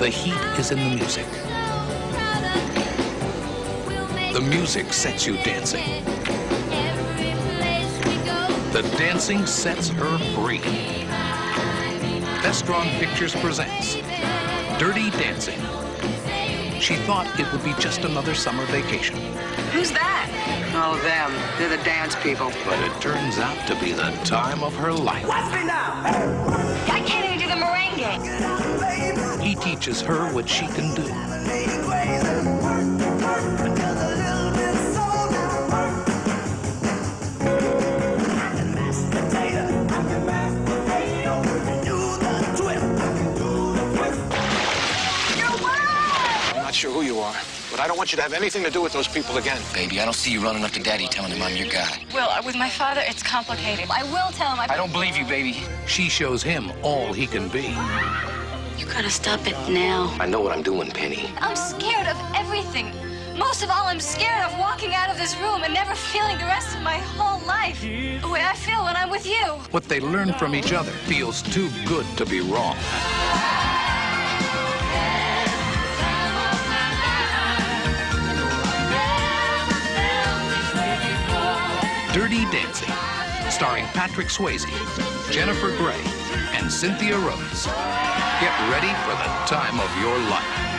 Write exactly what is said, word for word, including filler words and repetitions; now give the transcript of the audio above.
heat is in the music. The music sets you dancing. The dancing sets her free. Best Drawn Pictures presents Dirty Dancing. She thought it would be just another summer vacation. Who's that? Oh, them. They're the dance people. But it turns out to be the time of her life. Watch me now! I can't even do the merengue. He teaches her what she can do. I'm not sure who you are, but I don't want you to have anything to do with those people again. Baby, I don't see you running up to Daddy telling him I'm your guy. Will, with my father, it's complicated. I will tell him. I, I don't believe you, baby. She shows him all he can be. You gotta stop it now. I know what I'm doing, Penny. I'm scared of everything. Most of all, I'm scared of walking out of this room and never feeling the rest of my whole life the way I feel when I'm with you. What they learn from each other feels too good to be wrong. Dirty Dancing, starring Patrick Swayze, Jennifer Grey, and Cynthia Rhodes. Get ready for the time of your life.